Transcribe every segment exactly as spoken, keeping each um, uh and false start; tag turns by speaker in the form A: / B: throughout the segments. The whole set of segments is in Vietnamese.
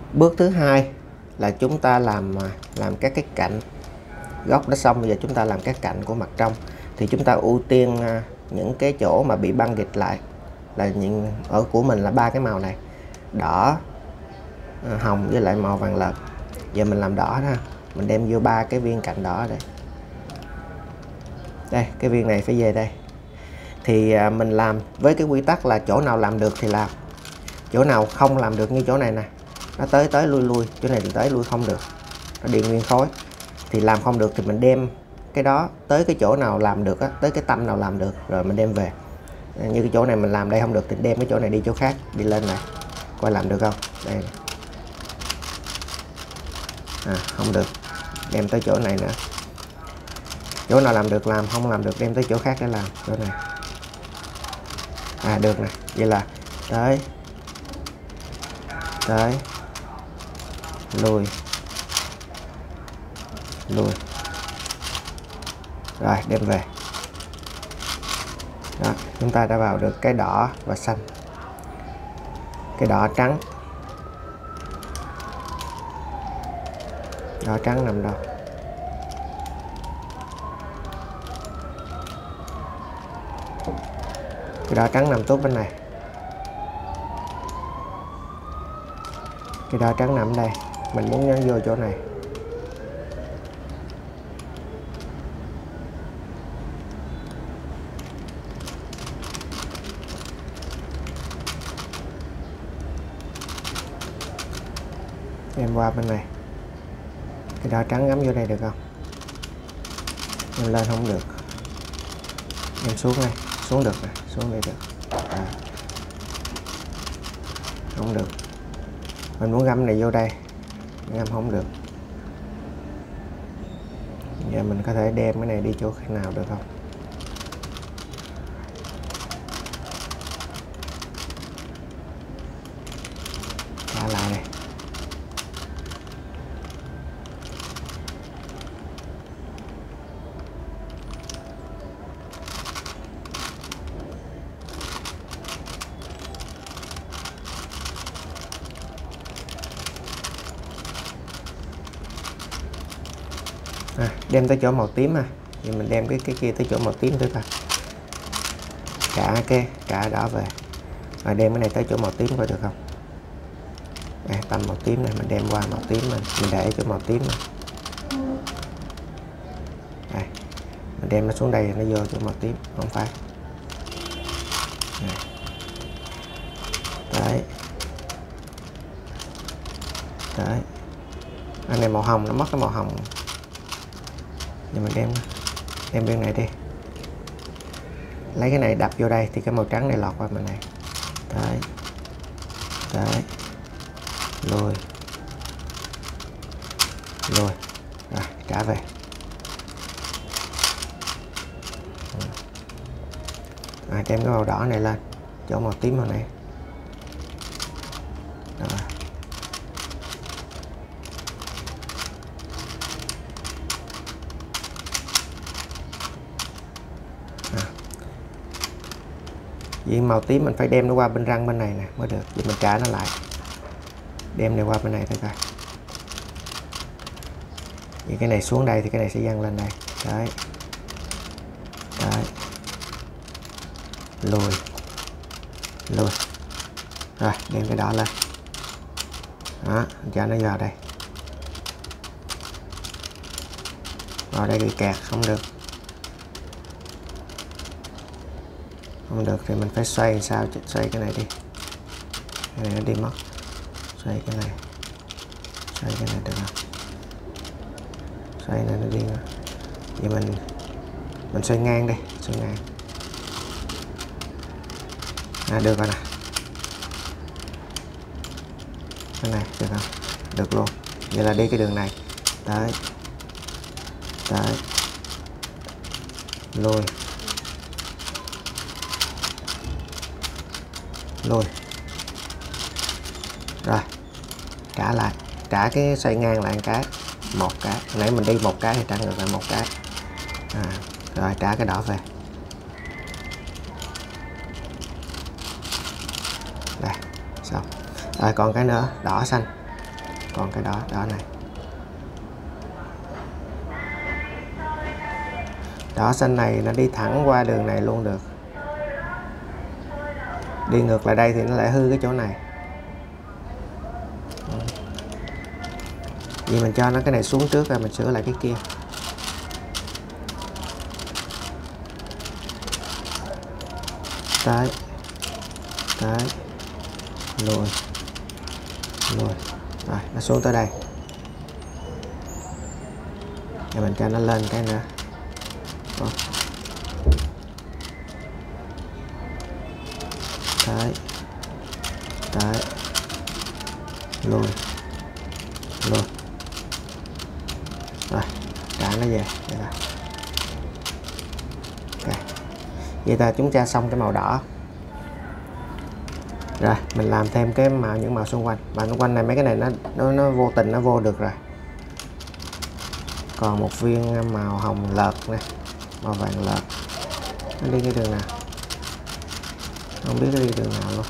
A: Bước thứ hai là chúng ta làm làm các cái cạnh. Góc đã xong, bây giờ chúng ta làm các cạnh của mặt trong. Thì chúng ta ưu tiên những cái chỗ mà bị băng gịch lại, là những ở của mình là ba cái màu này: đỏ, hồng với lại màu vàng lợt. Giờ mình làm đỏ ha, mình đem vô ba cái viên cạnh đỏ đây. Đây, cái viên này phải về đây. Thì mình làm với cái quy tắc là chỗ nào làm được thì làm, chỗ nào không làm được như chỗ này nè, nó tới tới lui lui, chỗ này thì tới lui không được, nó điện nguyên khối, thì làm không được thì mình đem cái đó tới cái chỗ nào làm được á, tới cái tâm nào làm được rồi mình đem về. Như cái chỗ này mình làm đây không được thì đem cái chỗ này đi chỗ khác, đi lên này coi làm được không. Đây này. À, không được, đem tới chỗ này nữa. Chỗ nào làm được làm, không làm được đem tới chỗ khác để làm. Chỗ này à được này. Vậy là tới tới lùi lùi rồi đem về. Đó, chúng ta đã vào được cái đỏ và xanh, cái đỏ trắng. Đỏ trắng nằm đâu? Cái đỏ trắng nằm tốt bên này, cái đỏ trắng nằm đây, mình muốn nhấn vô chỗ này. Em qua bên này, cái đỏ trắng ngắm vô đây được không? Em lên không được, em xuống đây, xuống được nè, xuống đây được. À, không được, mình muốn găm này vô đây, găm không được. Giờ mình có thể đem cái này đi chỗ khác nào được không? Trả lại đây. À, đem tới chỗ màu tím à, thì mình đem cái cái kia tới chỗ màu tím thử coi. Cả cái cả đỏ về, rồi đem cái này tới chỗ màu tím coi được không? À, tầm màu tím này mình đem qua màu tím mình, mình để chỗ màu tím này. Đây, mình đem nó xuống đây nó vô chỗ màu tím, không phải. Đây. Đấy, đấy, anh này màu hồng, nó mất cái màu hồng. Giờ mình đem đem bên này đi, lấy cái này đập vô đây thì cái màu trắng này lọt qua bên này. Đấy, đấy, lùi lùi rồi trả về. À, đem cái màu đỏ này lên chỗ màu tím màu này. Rồi. Vì màu tím mình phải đem nó qua bên răng bên này nè mới được, vậy mình trả nó lại, đem này qua bên này thôi coi. Vậy cái này xuống đây thì cái này sẽ dăng lên đây. Đấy, đấy, lùi lùi rồi đem cái đỏ lên. Đó, cho nó vào đây. Vào đây bị kẹt không được, không được thì mình phải xoay làm sao, xoay cái này đi, cái này nó đi mất, xoay cái này, xoay cái này được không? Xoay này nó đi nữa. Vậy mình mình xoay ngang đi, xoay ngang. À, được rồi nè, cái này được không? Được luôn. Vậy là đi cái đường này, tới tới lùi lùi rồi trả lại, trả cái xoay ngang lại một cái, một cái hồi nãy mình đi một cái thì trả ngược lại một cái. À, rồi trả cái đỏ về đây, xong rồi. Còn cái nữa đỏ xanh, còn cái đỏ đỏ này. Đỏ xanh này nó đi thẳng qua đường này luôn được, đi ngược lại đây thì nó lại hư cái chỗ này. Vì mình cho nó cái này xuống trước rồi mình sửa lại cái kia. Tới tới lùi lùi rồi nó xuống tới đây, rồi mình cho nó lên cái nữa. Đó. Tới tới lùi lùi rồi trả nó về. Vậy là okay. Vậy ta chúng ta xong cái màu đỏ. Rồi mình làm thêm cái màu, những màu xung quanh. Màu xung quanh này mấy cái này nó nó, nó vô tình nó vô được rồi. Còn một viên màu hồng lợt này, màu vàng lợt, nó đi cái đường nào không biết nó đi đường nào luôn.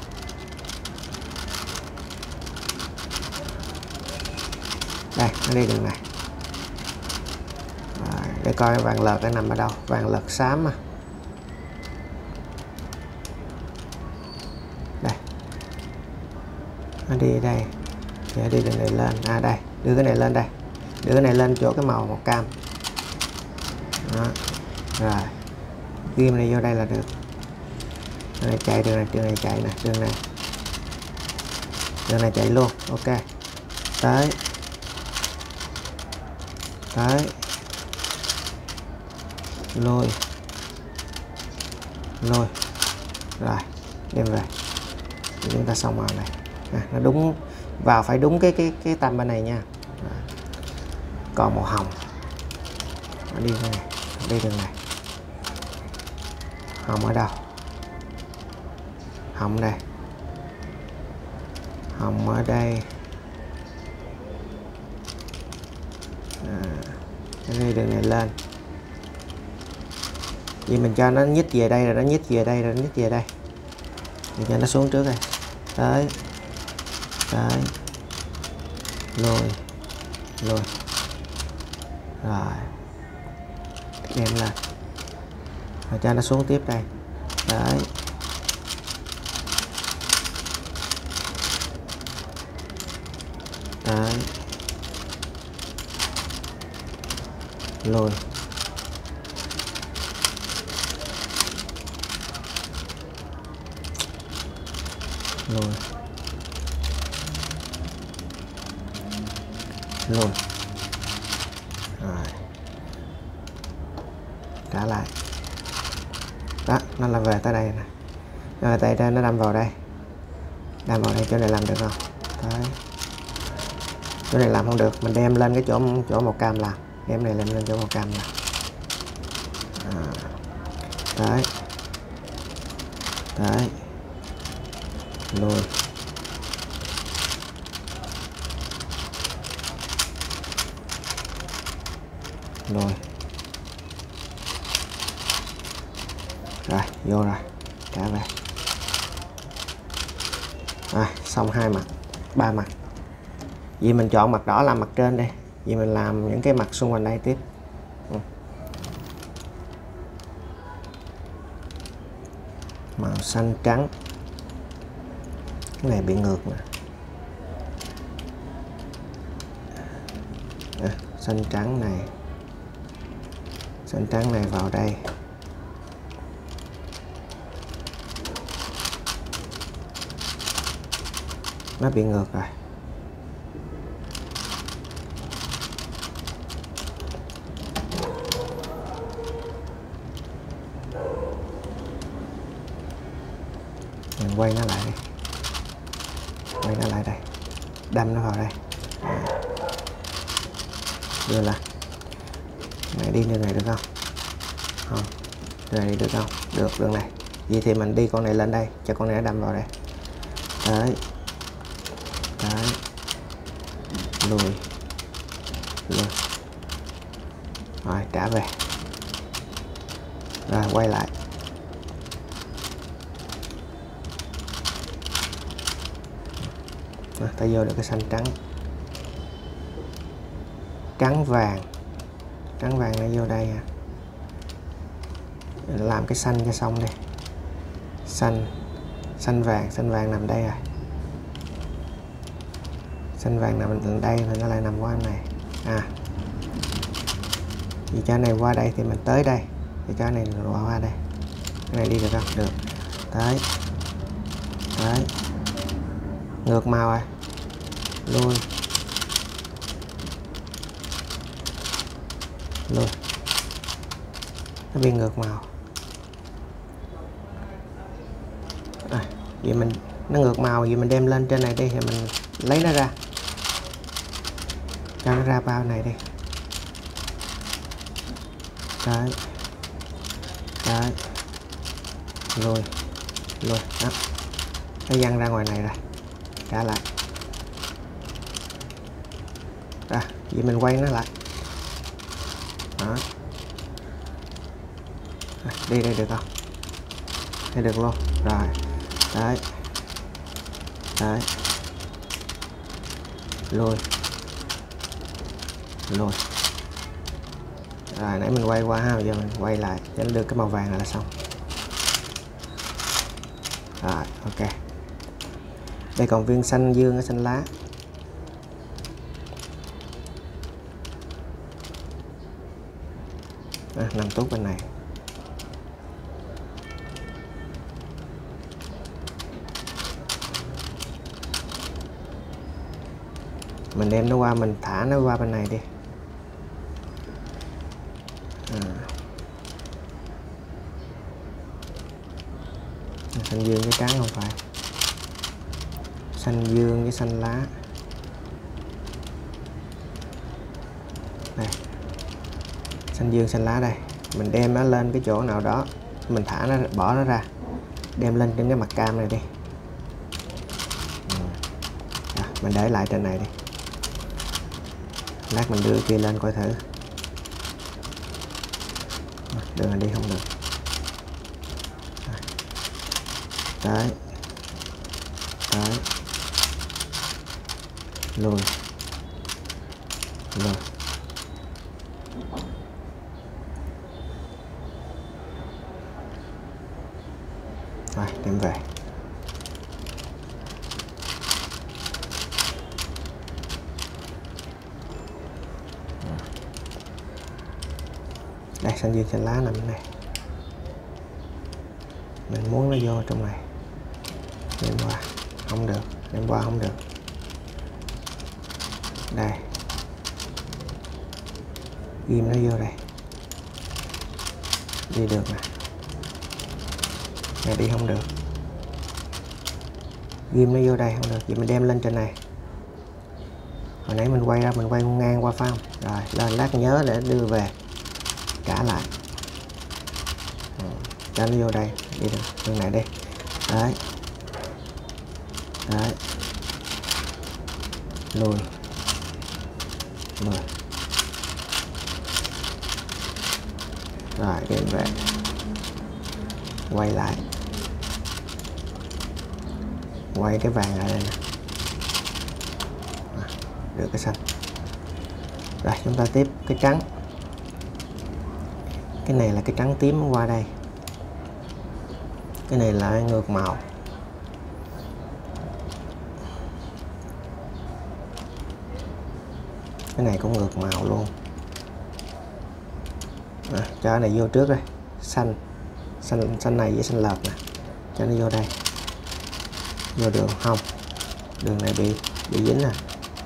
A: Đây nó đi đường này. Rồi, để coi vàng lợt nó nằm ở đâu. Vàng lợt xám mà. Đây nó đi đây thì nó đi đường này lên. À đây, đưa cái này lên đây, đưa cái này lên chỗ cái màu màu cam. Đó. Rồi ghim này vô đây là được. Đường này chạy, đường này đường này chạy nè, đường này đường này chạy luôn. Ok, tới tới lôi lôi rồi đem về. Thì chúng ta xong màu này. À, nó đúng vào phải đúng cái cái cái tầm bên này nha. Rồi. Còn màu hồng nó đi cái này, đi đường này. Hồng ở đâu? Hồng đây, hồng ở đây. À, đi đường này lên. Vì mình cho nó nhích về đây rồi, nó nhích về đây rồi, nó nhích về đây. Mình cho nó xuống trước đây. Tới tới lùi lùi rồi đem lên rồi cho nó xuống tiếp đây. Tới tới lùi lùi lùi rồi trả lại. Đó nó là về tới đây nè, rồi tay đây nó đâm vào đây, đâm vào đây. Chỗ này làm được không? Đấy. Chỗ này làm không được, mình đem lên cái chỗ chỗ màu cam làm, đem này lên lên chỗ màu cam làm. À. Đấy đấy lùi lùi rồi vô rồi trả về. Rồi xong hai mặt, ba mặt. Vì mình chọn mặt đỏ làm mặt trên đây, vì mình làm những cái mặt xung quanh đây tiếp. Ừ. Màu xanh trắng, cái này bị ngược nè. À, xanh trắng này, xanh trắng này vào đây. Nó bị ngược rồi. Mình quay nó lại đi, quay nó lại đây, đâm nó vào đây. À. Đưa là này, đi đường này được không? Không. Đường này đi được không? Được, đường này. Vậy thì mình đi con này lên đây, cho con này nó đâm vào đây. Đấy đấy lùi lùi rồi trả về. Rồi quay lại. Rồi, ta vô được cái xanh trắng. trắng vàng, trắng vàng nó vô đây à. Làm cái xanh cho xong đi. Xanh, xanh vàng, xanh vàng nằm đây rồi. Xanh vàng nằm ở đây mà nó lại nằm qua này. À. Vì cho này qua đây thì mình tới đây. Thì cho này qua, qua đây. Cái này đi được không? Được. Tới. Tới. Ngược màu à. Lui. Lui. Nó bị ngược màu. À, vậy mình nó ngược màu, vậy mình đem lên trên này đi thì mình lấy nó ra, cho nó ra bao này đi. Đấy, đấy, lùi, lùi, đó, nó văng ra ngoài này rồi, trả lại. Rồi, vậy mình quay nó lại. Đó. Rồi, đi đây được không? Đây được luôn. Rồi. Đấy. Đấy. Lùi. Lùi. Rồi nãy mình quay qua ha, giờ mình quay lại cho nó được cái màu vàng này là xong. Rồi, ok. Đây còn viên xanh dương ở xanh lá. À, nằm tốt bên này. Mình đem nó qua, mình thả nó qua bên này đi. À. Xanh dương với trắng không phải. Xanh dương với xanh lá. Đây. Xanh dương xanh lá đây. Mình đem nó lên cái chỗ nào đó, mình thả nó, bỏ nó ra, đem lên trên cái mặt cam này đi. À, mình để lại trên này đi. Lát mình đưa kia lên coi thử. Đường này đi không được. Đấy. Đấy. Lùi. Lùi. Rồi, đem về. Đây, xanh dương xanh lá nằm này. Mình muốn nó vô trong này. Đem qua, không được. Đem qua không được. Đây. Ghim nó vô đây. Đi được nè. Này đi không được. Ghim nó vô đây không được. Vậy mình đem lên trên này. Hồi nãy mình quay ra, mình quay ngang qua phải không? Rồi, lên lát nhớ để đưa về. Trả lại. Ừ, cho nó vô đây. Đi được, đường này đi. Đấy. Đấy. Lùi. Lùi. Rồi, đem về. Quay lại. Quay cái vàng lại đây nè. À, được cái xanh. Rồi, chúng ta tiếp cái trắng. Cái này là cái trắng tím qua đây. Cái này là ngược màu. Cái này cũng ngược màu luôn. À, cho cái này vô trước đây. Xanh. Xanh, xanh này với xanh lợp nè. Cho nó vô đây. Vô đường không. Đường này bị bị dính nè.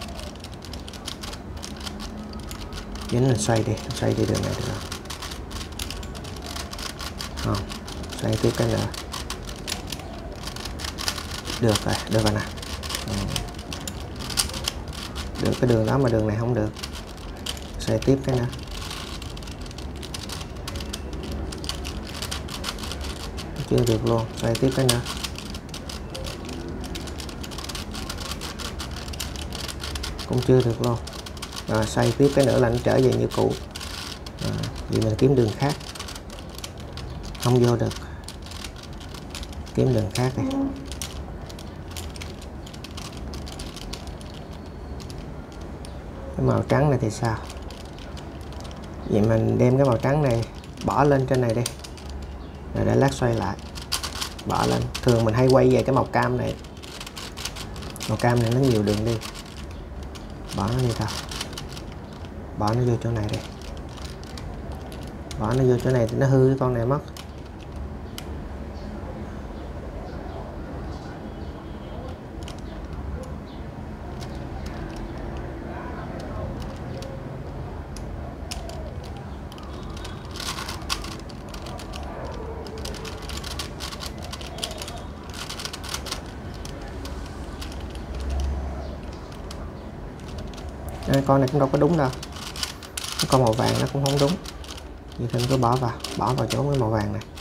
A: Dính mình xoay đi. Xoay đi đường này được không? Không. Xoay tiếp cái nữa. Được rồi. Được rồi nè. Ừ. Được cái đường đó mà đường này không được. Xoay tiếp cái nữa. Chưa được luôn. Xoay tiếp cái nữa. Cũng chưa được luôn. Rồi xoay tiếp cái nữa là nó trở về như cũ. À, vì mình kiếm đường khác. Không vô được. Kiếm đường khác đi. Cái màu trắng này thì sao? Vậy mình đem cái màu trắng này bỏ lên trên này đi, rồi để lát xoay lại, bỏ lên. Thường mình hay quay về cái màu cam này, màu cam này nó nhiều đường đi, bỏ nó đi thôi, bỏ nó vô chỗ này đi, bỏ nó vô chỗ này thì nó hư cái con này mất. Đây, con này cũng đâu có đúng đâu, cái con màu vàng nó cũng không đúng, vậy thì cứ bỏ vào, bỏ vào chỗ cái màu vàng này.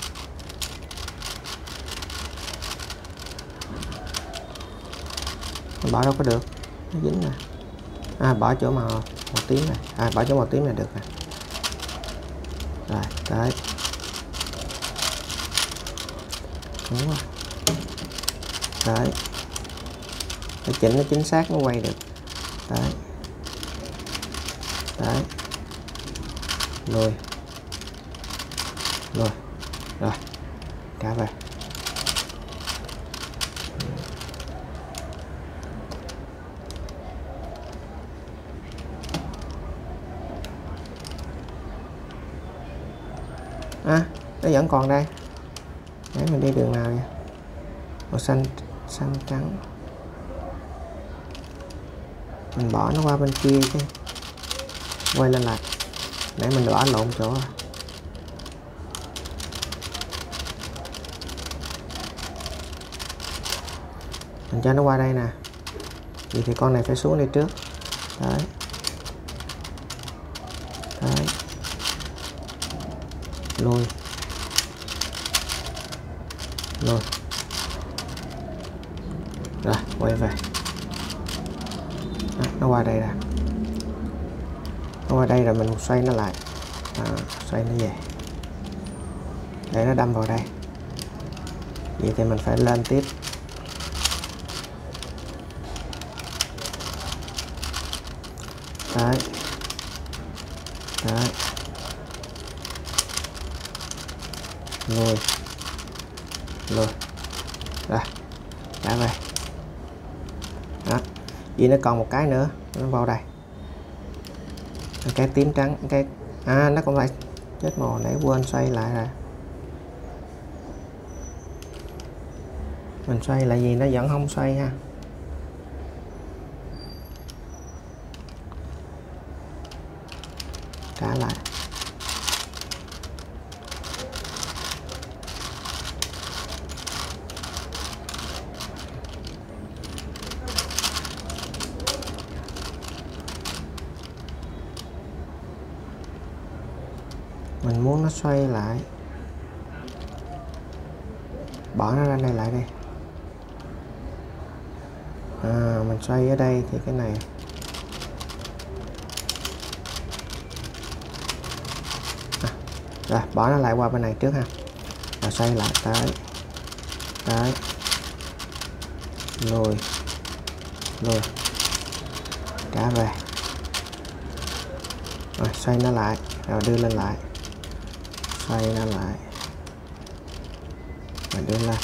A: Bỏ đâu có được, nó dính nè. À, bỏ chỗ màu màu tím này, à bỏ chỗ màu tím này được nè. Rồi tới, đúng rồi, tới, phải chỉnh nó chính xác nó quay được. Tới, tới, lùi, lùi, rồi, trả về. À, nó vẫn còn đây. Đấy, mình đi đường nào vậy? Màu xanh, xanh trắng. Mình bỏ nó qua bên kia chứ. Quay lên lại. Để mình bỏ lộn chỗ rồi. Mình cho nó qua đây nè. Vậy thì con này phải xuống đây trước. Đấy. Đấy. Lùi. Lùi. Rồi, quay về. Đó, nó qua đây nè. Nó qua đây rồi mình xoay nó lại. Đó, xoay nó về. Để nó đâm vào đây. Vậy thì mình phải lên tiếp. Đấy. Đấy. Lùi. Lùi. Rồi, trả về. Đó. Vậy nó còn một cái nữa, nó vào đây. Cái tím trắng, cái à nó còn lại, chết màu nãy quên xoay lại rồi. Mình xoay lại gì nó vẫn không xoay ha. Trả lại. Mình muốn nó xoay lại, bỏ nó ra đây lại đi. À, mình xoay ở đây thì cái này à, rồi bỏ nó lại qua bên này trước ha, rồi xoay lại tới tới lùi lùi trả về, rồi xoay nó lại rồi đưa lên lại, xoay nó lại và đưa lên.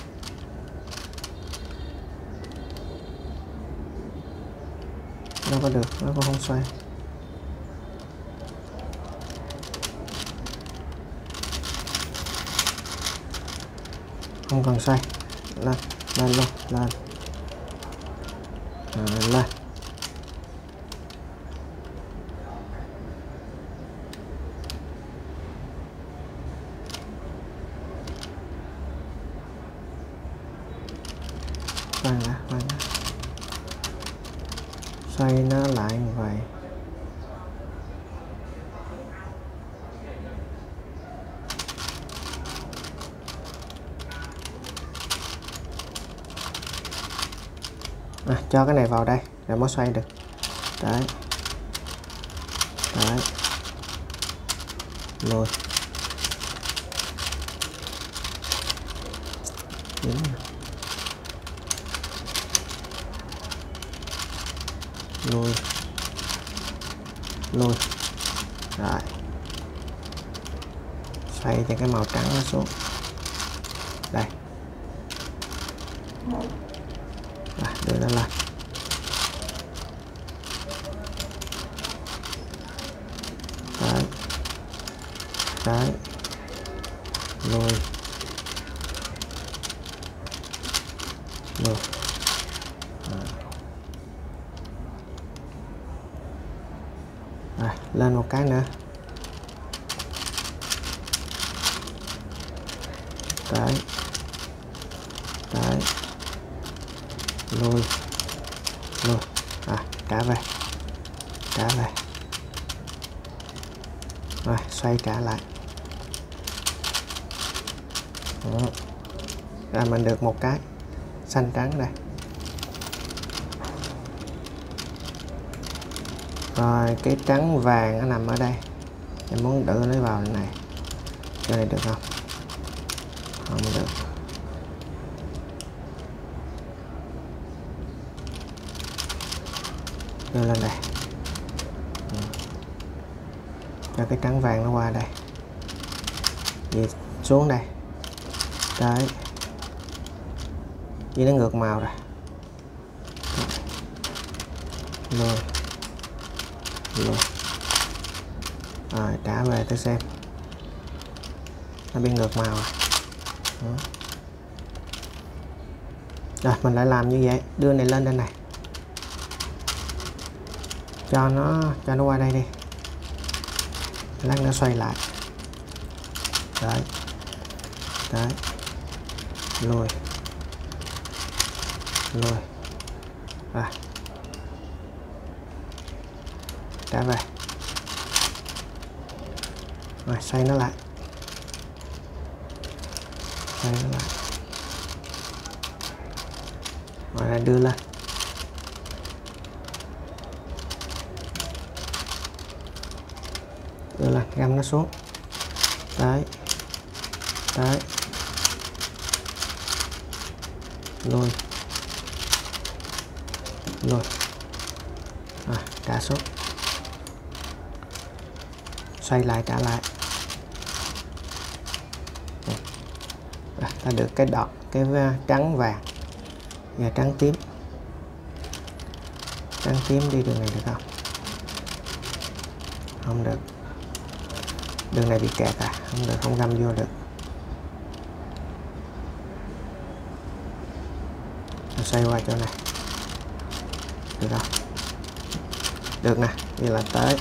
A: Nó có được, nó cũng không xoay. Không cần xoay. Lên, lên luôn, lên. À, lên. Khoan đã, khoan đã. Xoay nó lại như vậy. À, cho cái này vào đây rồi mới xoay được. Đấy. Đấy. Lùi. Đúng rồi. Lùi. Lùi. Rồi. xoay cho cái màu trắng nó xuống đây. À, đưa nó lên. Đấy. Đấy. Lùi. Lùi. À. Rồi, lên một cái nữa. Đấy. Đấy. Lùi. Lùi. À, trả về. Trả về. Rồi, xoay trả lại. Đó. Rồi mình được một cái xanh trắng đây. Rồi cái trắng vàng nó nằm ở đây. Em muốn đưa nó vào này. Cái này được không? Không được. Đưa lên đây. Ừ. Cho cái trắng vàng nó qua đây. Vậy xuống đây. Đấy. Vì nó ngược màu rồi. Lùi. Lùi. Rồi trả về tôi xem. Nó bị ngược màu rồi. Đó. Rồi mình lại làm như vậy. Đưa này lên đây này. Cho nó cho nó qua đây đi. Lát nữa xoay lại. Đấy. Đấy. Lùi. Lùi. Rồi. Trả về. Rồi xoay nó lại. Xoay nó lại. Rồi lại đưa lên. Đưa lên, găm nó xuống. Đấy. Đấy. Lùi. Lùi. Rồi, trả xuống. Xoay lại trả lại. Rồi, ta được cái đọt, cái trắng vàng và trắng tím. Trắng tím đi đường này được không? Không được. Đường này bị kẹt à? Không được, không găm vô được. Mình xoay qua chỗ này. Được không? Được nè. Như là tới.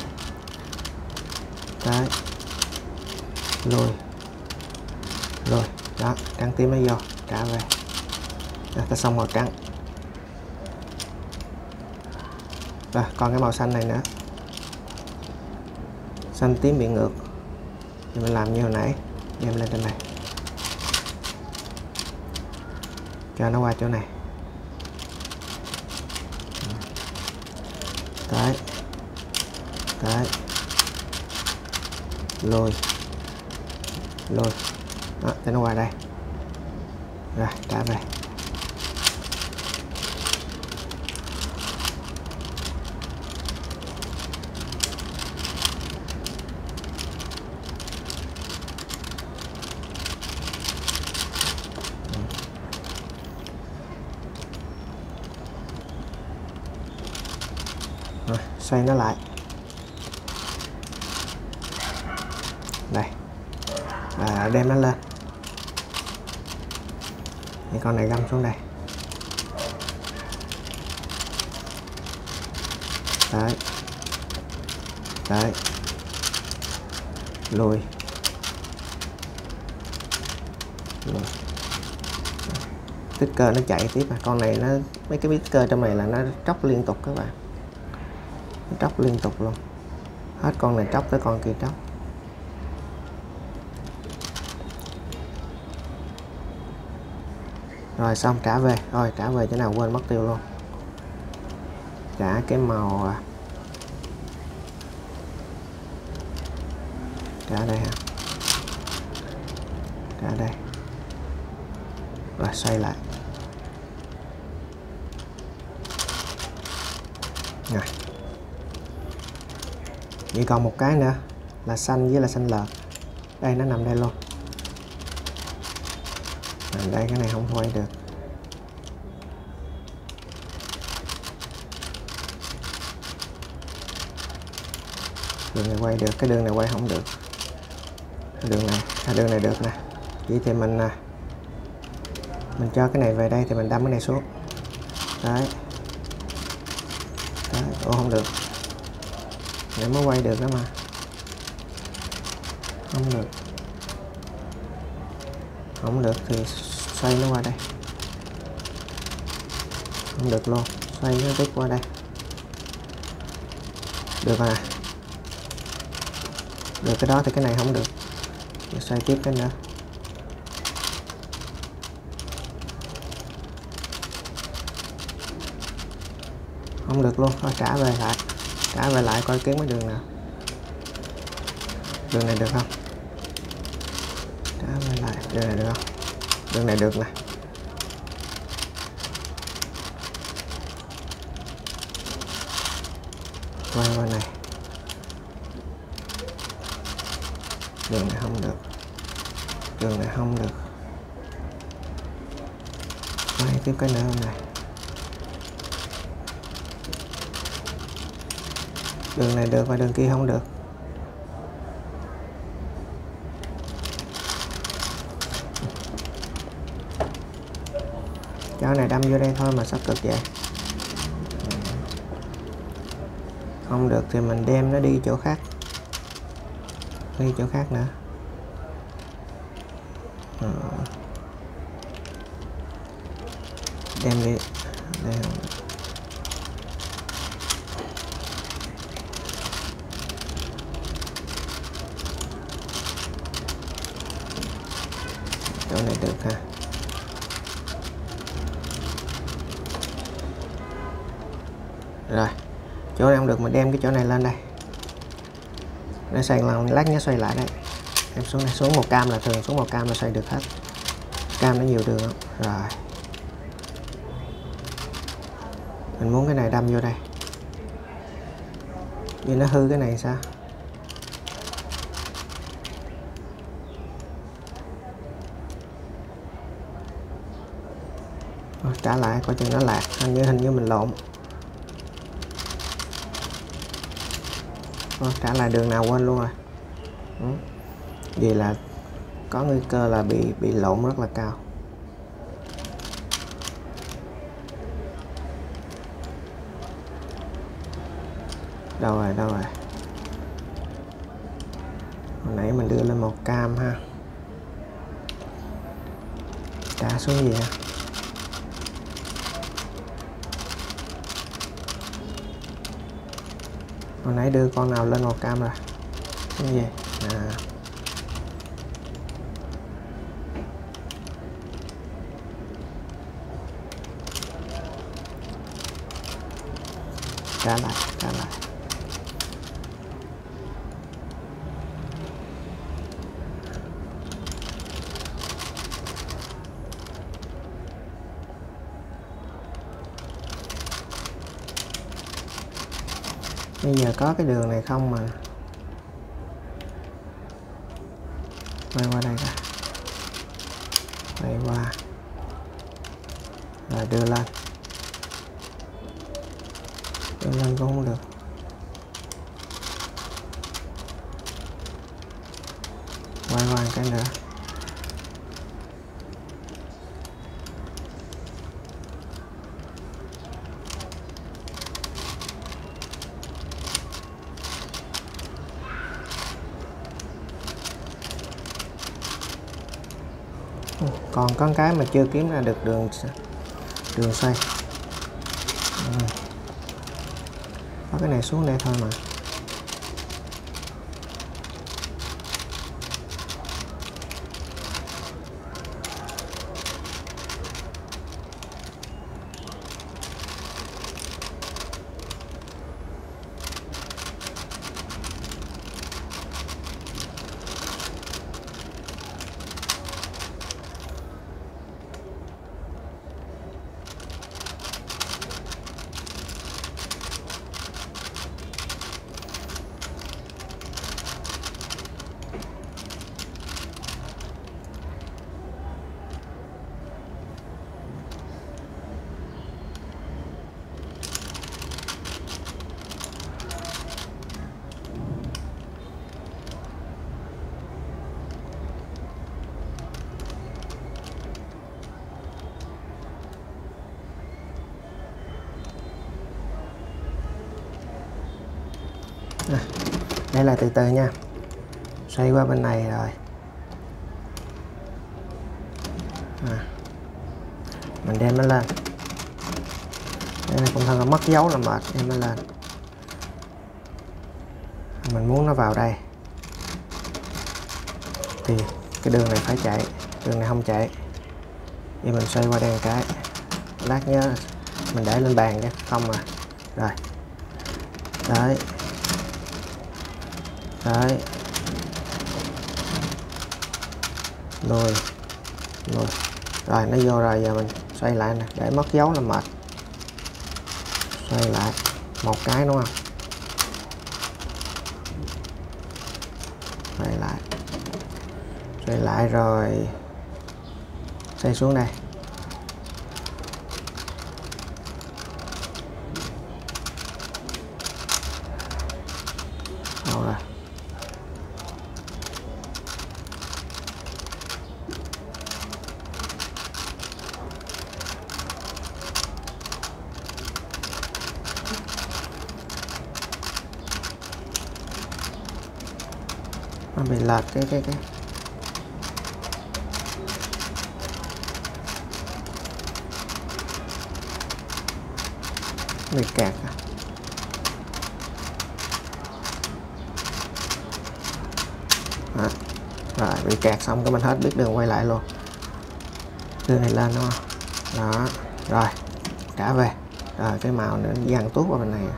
A: Tới. Lùi. Lùi. Đó, trắng tím nó vô. Trả về. Rồi, ta xong màu trắng. Rồi, còn cái màu xanh này nữa. Xanh tím bị ngược. Thì mình làm như hồi nãy. Đem lên trên này. Cho nó qua chỗ này. Đấy. Đấy. Lùi. Lùi. Đó, cho nó qua đây. Rồi, trả về. Rồi, xoay nó lại. Đây. À, đem nó lên. Cái con này găm xuống đây. Đấy. Đấy. Lùi. Lùi. Tích cơ nó chạy tiếp à. Con này nó, mấy cái tích cơ trong này là nó tróc liên tục các bạn. Nó tróc liên tục luôn. Hết con này tróc tới con kia tróc. Rồi xong trả về. Rồi trả về chỗ nào quên mất tiêu luôn. Trả cái màu. Trả đây ha. Trả đây. Rồi xoay lại. Rồi. Chỉ còn một cái nữa là xanh với là xanh lợt. Đây nó nằm đây luôn. Nằm đây, cái này không quay được. Đường này quay được, cái đường này quay không được. Đường này, à, đường này được nè. Vậy thì mình à, mình cho cái này về đây thì mình đâm cái này xuống. Đấy. Đấy, ồ không được. Để mới quay được đó mà. Không được. Không được thì xoay nó qua đây. Không được luôn, xoay nó tiếp qua đây. Được rồi nè. Được cái đó thì cái này không được. Để xoay tiếp cái nữa. Không được luôn, thôi trả về lại. Trả về lại coi kiếm cái đường nào. Đường này được không? Trả về lại, đường này được không? Đường này được nè. Quay qua này. Đường này không được. Đường này không được. Quay tiếp cái nữa này. Đường này được và đường kia không được. Chỗ này đâm vô đây thôi mà sao cực vậy. Không được thì mình đem nó đi chỗ khác. Đi chỗ khác nữa. À. Đem đi. Đây không được. Chỗ này được ha. Rồi, chỗ này không được, mình đem cái chỗ này lên đây. Để xoay lần lát nhớ xoay lại đây. Em xuống này, xuống một cam là thường xuống một cam là xoay được hết. Cam nó nhiều đường không? Rồi. Mình muốn cái này đâm vô đây. Vì nó hư cái này sao? Rồi, trả lại coi chừng nó lạc, hình như hình như mình lộn. Rồi, trả lại đường nào quên luôn rồi. Ừ. Vì là có nguy cơ là bị bị lộn rất là cao. Đâu rồi, đâu rồi. Hồi nãy mình đưa lên một cam ha. Trả xuống gì ha? Hồi nãy đưa con nào lên một cam rồi? Cái gì? À. Trả lại, trả lại. Bây giờ có cái đường này không mà. Quay qua đây ra. Quay qua. Rồi đưa lên. Đưa lên cũng không được. Quay qua cái nữa. Còn có cái mà chưa kiếm ra được đường đường xoay. Ừ. Có cái này xuống đây thôi mà. À, đây là từ từ nha, xoay qua bên này rồi à, mình đem nó lên. Đây là cũng thân là mất dấu là mệt, đem nó lên. Mình muốn nó vào đây thì cái đường này phải chạy, đường này không chạy, thì mình xoay qua đây một cái. Lát nhớ mình để lên bàn chứ không mà. Rồi đấy đấy, lùi lùi rồi nó vô rồi. Giờ mình xoay lại nè, để mất dấu là mệt. Xoay lại một cái đúng không, xoay lại xoay lại rồi xoay xuống đây. Đâu rồi, nó bị lệch cái cái cái bị kẹt à. À, rồi bị kẹt xong cái mình hết biết đường quay lại luôn. Đưa này lên đúng không, đó rồi trả về. Rồi cái màu nó dàn tuốt qua bên này,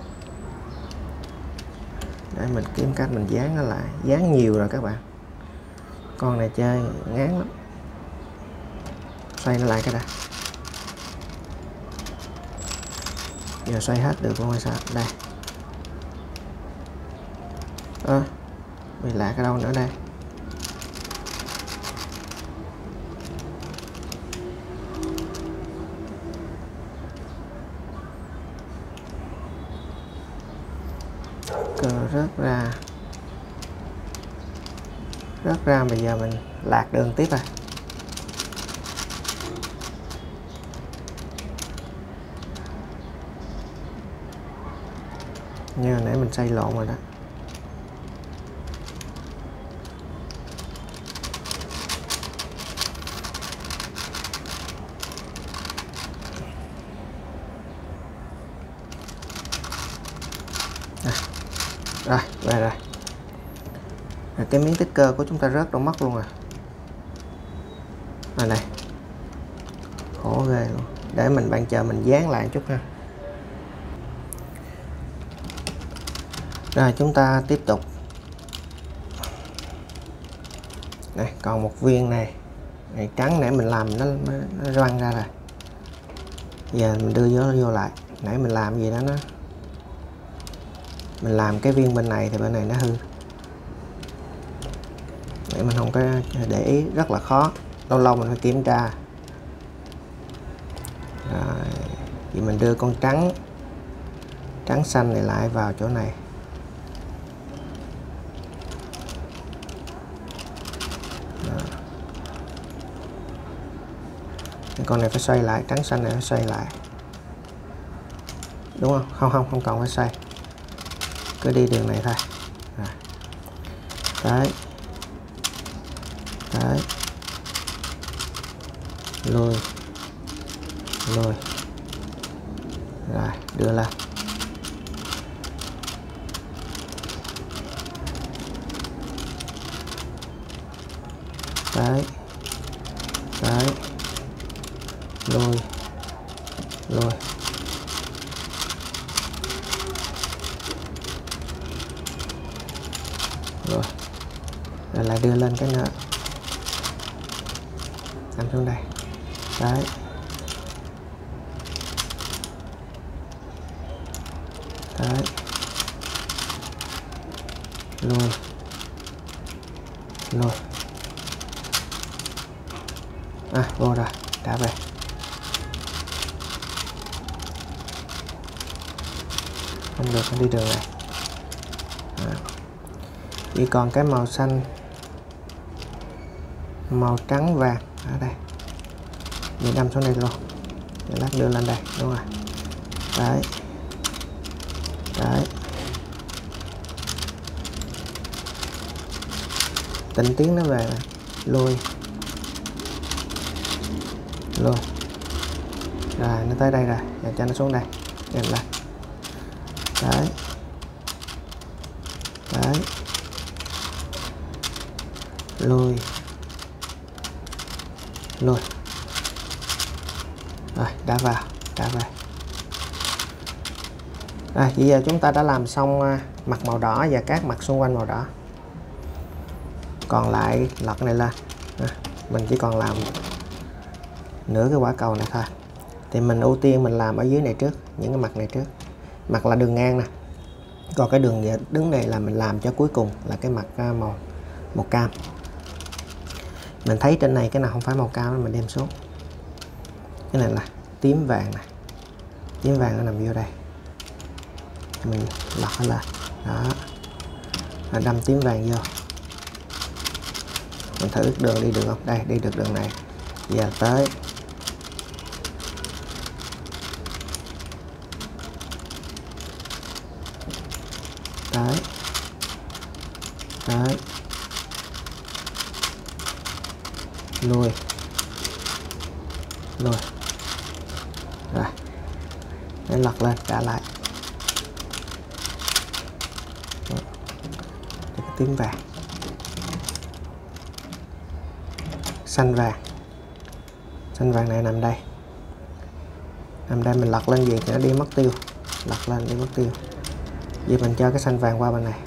A: để mình kiếm cách mình dán nó lại. Dán nhiều rồi các bạn, con này chơi ngán lắm. Xoay nó lại cái đã. Giờ xoay hết được luôn hay sao? Đây. Ơ à, bị lạc ở đâu nữa đây? Cờ rớt ra. Rớt ra bây giờ mình lạc đường tiếp à. Như hồi nãy mình xây lộn rồi đó. À, rồi về rồi. Rồi cái miếng tích cơ của chúng ta rớt đâu mất luôn rồi. À này, khổ ghê luôn. Để mình bạn chờ mình dán lại một chút ha. Rồi chúng ta tiếp tục. Này còn một viên này, này trắng nãy mình làm nó nó văng ra rồi. Giờ mình đưa vô vô lại. Nãy mình làm gì đó nó mình làm cái viên bên này thì bên này nó hư. Để mình không có để ý, rất là khó. Lâu lâu mình phải kiểm tra. Rồi thì mình đưa con trắng trắng xanh này lại vào chỗ này. Con này phải xoay lại, trắng xanh này phải xoay lại, đúng không? Không không không cần phải xoay, cứ đi đường này thôi. Rồi. Đấy đấy, lùi lùi rồi đưa lên. Đấy đấy, lùi lùi rồi, rồi lại đưa lên cái nữa, nằm xuống đây. Đấy đấy, lùi lùi. À vô rồi, trả về. Không được, không đi đường này. À. Chỉ còn cái màu xanh, màu trắng vàng ở đây. Mình đâm xuống đây luôn. Để lát đưa lên đây, đúng rồi. Đấy. Đấy. Tịnh tiến nó về, lui lui rồi nó tới đây rồi, giờ cho nó xuống đây, nhìn lại đấy đấy, lui lui rồi, đã vào đã về. À, bây giờ chúng ta đã làm xong mặt màu đỏ và các mặt xung quanh màu đỏ. Còn lại lật này lên, à, mình chỉ còn làm nửa cái quả cầu này thôi. Thì mình ưu tiên mình làm ở dưới này trước, những cái mặt này trước. Mặt là đường ngang nè. Còn cái đường đứng này là mình làm cho cuối cùng là cái mặt màu màu cam. Mình thấy trên này cái nào không phải màu cam mình đem xuống. Cái này là tím vàng nè. Tím vàng nó nằm vô đây. Mình lật nó lên. Đó. Rồi đâm tím vàng vô. Mình thử đường đi được không? Đây, đi được đường này. Giờ tới tới tới lui lui rồi, để lật lên trả lại. Đó. Cái tím vàng, xanh vàng, xanh vàng này nằm đây, nằm đây, mình lật lên gì thì nó đi mất tiêu, lật lên đi mất tiêu. Vậy mình cho cái xanh vàng qua bên này,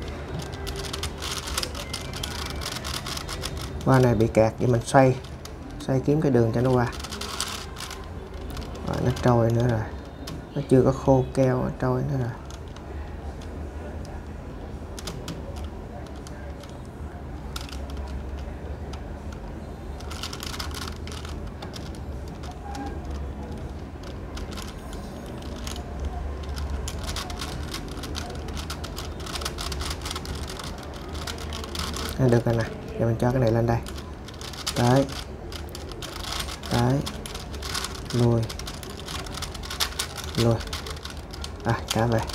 A: qua này bị kẹt, vậy mình xoay xoay kiếm cái đường cho nó qua. Rồi, nó trôi nữa rồi, nó chưa có khô keo, nó trôi nữa rồi. Được rồi nè, giờ mình cho cái này lên đây, tới tới lui lui à, trả về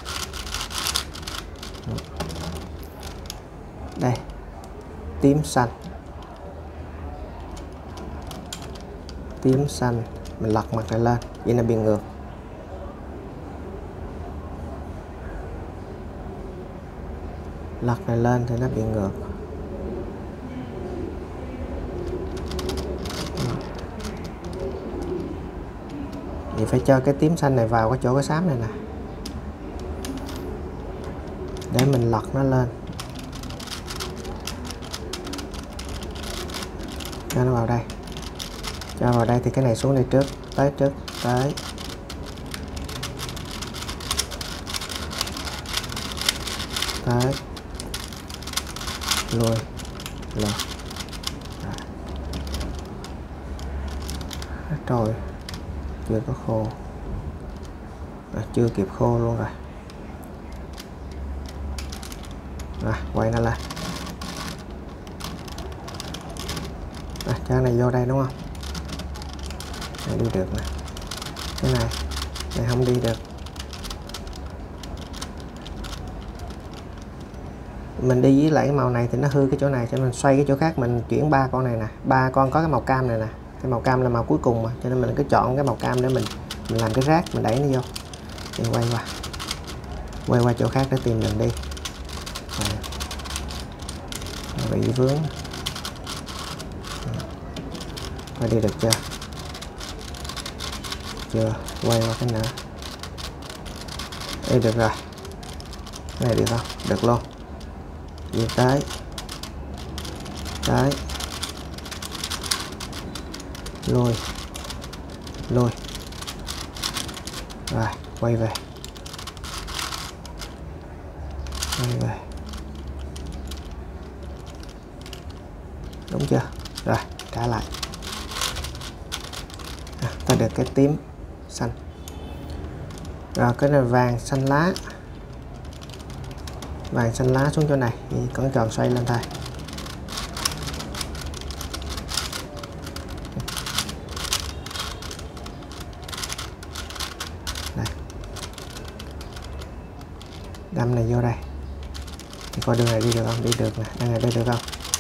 A: đây, tím xanh tím xanh, mình lật mặt này lên, vậy là bị ngược. Lật này lên thì nó bị ngược. Vậy phải cho cái tím xanh này vào cái chỗ cái xám này nè, để mình lật nó lên, cho nó vào đây, cho vào đây thì cái này xuống đây trước, tới trước, tới tới lui lui rồi, chưa có khô à, chưa kịp khô luôn rồi. Rồi quay nó lên, à, cho cái này vô đây đúng không? Này đi được nè, cái này này không đi được. Mình đi với lại cái màu này thì nó hư cái chỗ này, cho nên mình xoay cái chỗ khác, mình chuyển ba con này nè, ba con có cái màu cam này nè, cái màu cam là màu cuối cùng mà, cho nên mình cứ chọn cái màu cam để mình mình làm cái rác, mình đẩy nó vô, mình quay qua quay qua chỗ khác để tìm đường đi. À, bị vướng, quay đi được chưa? Chưa, quay qua cái nữa. Đây được rồi, cái này được không? Được luôn. Đi tới tới lui lui rồi, quay về quay về đúng chưa? Rồi trả lại. À, ta được cái tím xanh rồi, cái này vàng xanh lá, vàng xanh lá xuống chỗ này, còn tròn xoay lên thôi. Đây. Đâm này vô đây thì coi đường này đi được không? Đi được nè, đường này đi được không?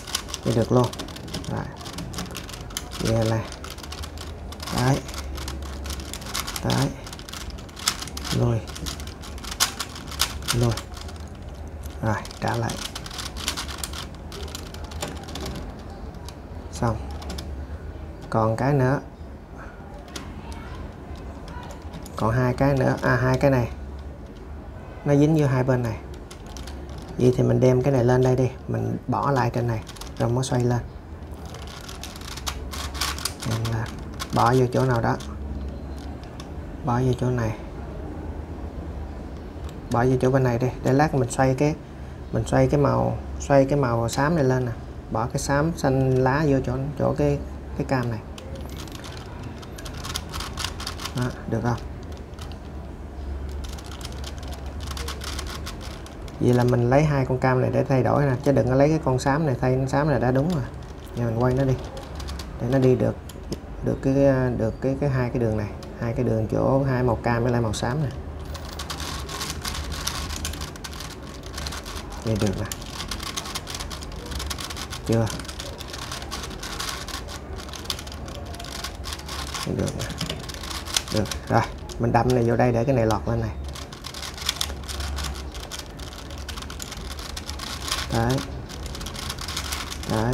A: Vậy được luôn. Rồi. Vậy là đấy, đấy, lùi, lùi, rồi trả lại, xong. Còn cái nữa, còn hai cái nữa, à hai cái này nó dính vô hai bên này. Vậy thì mình đem cái này lên đây đi, mình bỏ lại trên này rồi mới xoay lên. Là bỏ vô chỗ nào đó, bỏ vô chỗ này, bỏ vô chỗ bên này đi, để lát mình xoay cái mình xoay cái màu xoay cái màu xám này lên nè, bỏ cái xám xanh lá vô chỗ chỗ cái cái cam này. Đó, được không? Vậy là mình lấy hai con cam này để thay đổi nè, chứ đừng có lấy cái con xám này thay, xám này đã đúng rồi. Giờ mình quay nó đi để nó đi được được cái được cái cái hai cái đường này, hai cái đường chỗ hai màu cam với lại màu xám nè. Vậy được nè, chưa? Vậy được nè, được rồi. Mình đâm này vô đây để cái này lọt lên này. Đấy, đấy,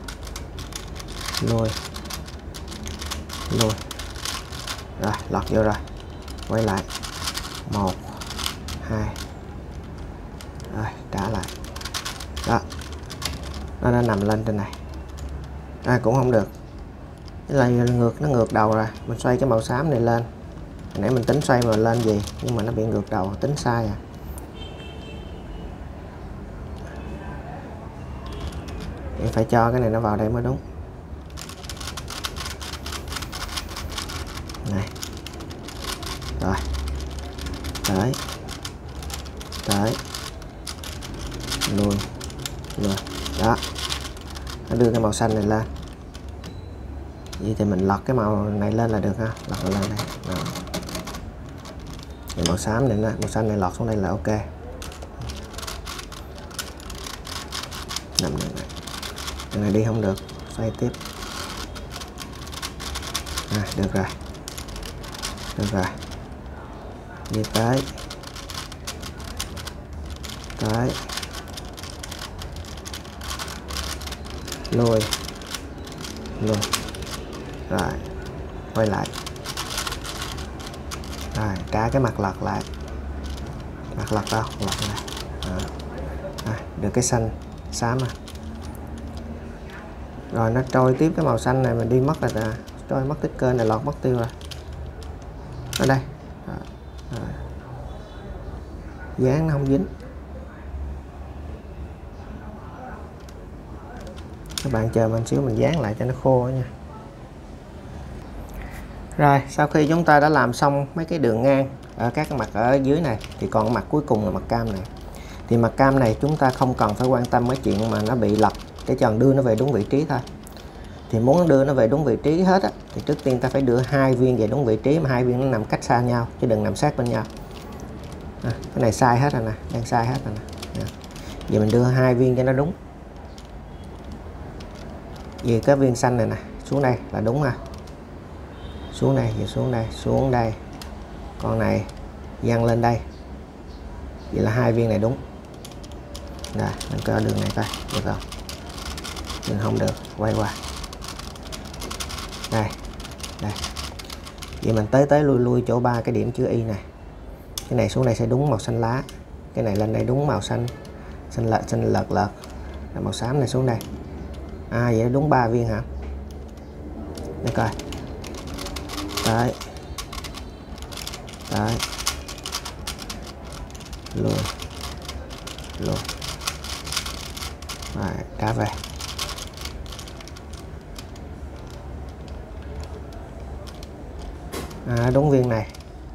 A: lùi, lùi, rồi lọt vô rồi, quay lại, một, hai, rồi trả lại. Đó, nó đã nằm lên trên này. À, cũng không được, cái này ngược, nó ngược đầu rồi. Mình xoay cái màu xám này lên, hồi nãy mình tính xoay mà lên gì nhưng mà nó bị ngược đầu, tính sai à. Phải cho cái này nó vào đây mới đúng. Này, rồi, tới, tới, lùi, lùi, đó, nó đưa cái màu xanh này lên. Vậy thì mình lọt cái màu này lên là được ha, lọt lên đây. Đó. Thì màu xám này, màu xanh này lọt xuống đây là ok. Nằm đường này, đường này đi không được, xoay tiếp. À, được rồi, được rồi, đi tới, tới, lùi, lùi, rồi quay lại, rồi trả cái mặt lật lại, mặt lật đâu, lật này. Đó. À, được cái xanh xám à. Rồi nó trôi tiếp cái màu xanh này, mình đi mất rồi à. Trôi mất tích cơ này, lọt mất tiêu rồi. Ở đây. Rồi. Rồi. Dán nó không dính. Các bạn chờ mình xíu, mình dán lại cho nó khô nha. Rồi sau khi chúng ta đã làm xong mấy cái đường ngang ở các mặt ở dưới này, thì còn mặt cuối cùng là mặt cam này. Thì mặt cam này chúng ta không cần phải quan tâm cái chuyện mà nó bị lật, để chọn đưa nó về đúng vị trí thôi. Thì muốn đưa nó về đúng vị trí hết á, thì trước tiên ta phải đưa hai viên về đúng vị trí, mà hai viên nó nằm cách xa nhau chứ đừng nằm sát bên nhau. À, cái này sai hết rồi nè, đang sai hết rồi nè. Giờ mình đưa hai viên cho nó đúng. Vì cái viên xanh này nè xuống đây là đúng ha, xuống đây, về xuống đây, xuống đây, con này dăng lên đây, vậy là hai viên này đúng. Rồi mình coi đường này coi được không, đường không được, quay qua đây, đây. Vậy mình tới tới lui lui chỗ ba cái điểm chữ Y này, cái này xuống đây sẽ đúng màu xanh lá, cái này lên đây đúng màu xanh xanh lợt xanh lợt lợt, là màu xám này xuống đây. À vậy đúng ba viên hả? Để coi, tới, tới, lùi, lùi, rồi trả về. À, đúng viên này,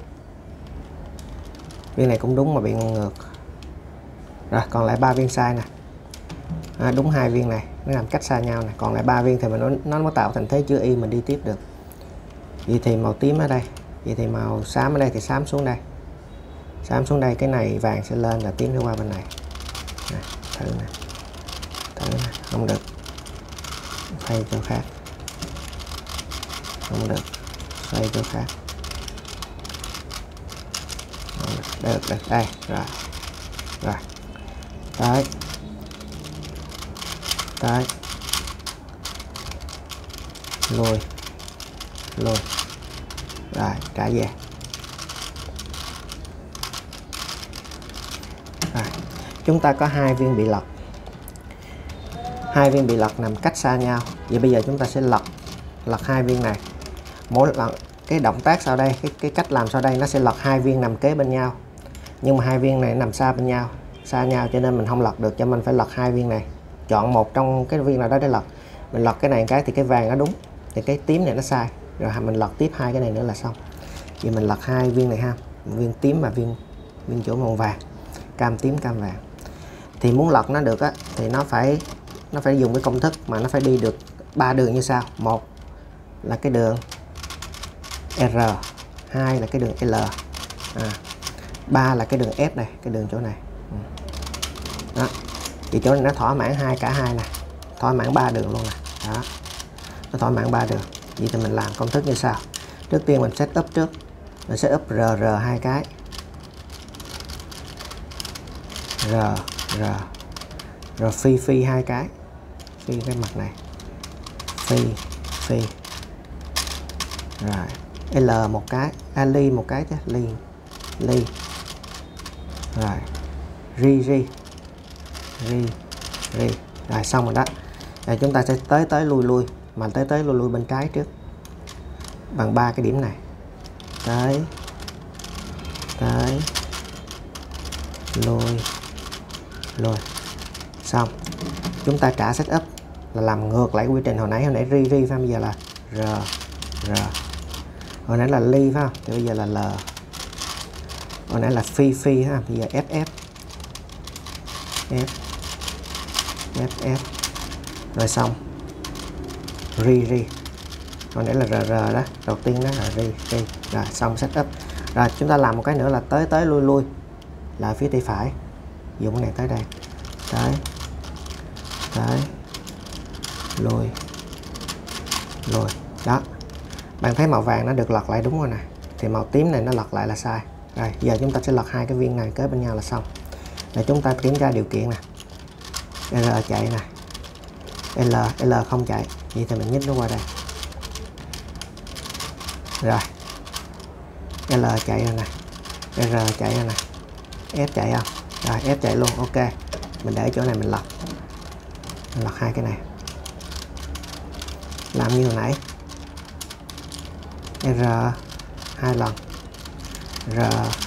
A: viên này cũng đúng mà bị ngược. Rồi còn lại ba viên sai nè. À, đúng hai viên này nó nằm cách xa nhau này, còn lại ba viên thì mình nó nó mới tạo thành thế chữ Y, mình đi tiếp được. Vậy thì màu tím ở đây, vậy thì màu xám ở đây thì xám xuống đây, xám xuống đây, cái này vàng sẽ lên, là tím sẽ qua bên này. Nè, thử nè, thử nè, không được, Xoay chỗ khác. Không được. Xoay chỗ khác. Không được. Được, được. Đây, rồi. Rồi. Tới. Tới. Lùi. Lùi. Rồi, trả về. Rồi. Chúng ta có hai viên bị lật. Hai viên bị lật nằm cách xa nhau. Vậy bây giờ chúng ta sẽ lật lật hai viên này. Mỗi lần cái động tác sau đây, cái cái cách làm sau đây nó sẽ lật hai viên nằm kế bên nhau. Nhưng mà hai viên này nằm xa bên nhau, xa nhau cho nên mình không lật được, cho mình phải lật hai viên này. Chọn một trong cái viên nào đó để lật. Mình lật cái này cái thì cái vàng nó đúng, thì cái tím này nó sai. Rồi mình lật tiếp hai cái này nữa là xong. Vậy mình lật hai viên này ha, viên tím và viên viên chỗ màu vàng, cam tím cam vàng. Thì muốn lật nó được á thì nó phải nó phải dùng cái công thức mà nó phải đi được ba đường như sau. Một là cái đường R, hai là cái đường L, à, ba là cái đường S này, cái đường chỗ này. Đó. Thì chỗ này nó thỏa mãn hai cả hai này, thỏa mãn ba đường luôn nè. Đó. Nó thỏa mãn ba đường. Vậy thì mình làm công thức như sau. Trước tiên mình set up trước. Mình set up R R hai cái. R R rồi phi phi hai cái. Phi cái mặt này. Phi phi. Rồi L một cái, à, ly một cái chứ, ly ly. Rồi ri ri ri ri. Rồi xong rồi đó. Rồi chúng ta sẽ tới tới lui lui, mà tới tới lui lui bên trái trước bằng ba cái điểm này. Tới tới lui lui. Xong. Chúng ta trả setup là làm ngược lại quy trình hồi nãy. Hồi nãy ri ri phải, bây giờ là R R. Hồi nãy là ly phải không? Thì bây giờ là L. Hồi nãy là phi phi ha, bây giờ F F F F F. Rồi xong. Ri ri. Hồi nãy là R R đó, đầu tiên đó là ri ri. Rồi xong setup. Rồi chúng ta làm một cái nữa là tới tới lui lui, là phía tay phải. Dùng cái này tới đây. Tới tới lui lui. Đó. Bạn thấy màu vàng nó được lật lại đúng rồi nè. Thì màu tím này nó lật lại là sai. Rồi giờ chúng ta sẽ lật hai cái viên này kế bên nhau là xong. Để chúng ta kiểm tra điều kiện nè. R chạy nè, L L không chạy. Vậy thì mình nhích nó qua đây. Rồi L chạy rồi nè, R chạy rồi nè, F chạy không? Rồi F chạy luôn. Ok, mình để chỗ này mình lật. Mình lật hai cái này. Làm như hồi nãy. R hai lần. R